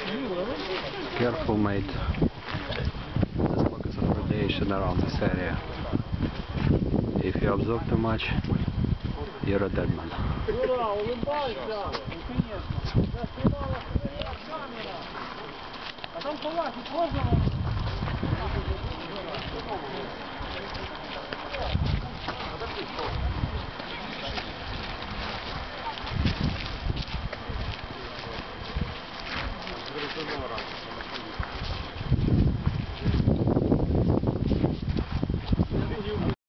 Careful, mate. There's pockets of radiation around this area. If you absorb too much, you're a dead man. А там ховати можна?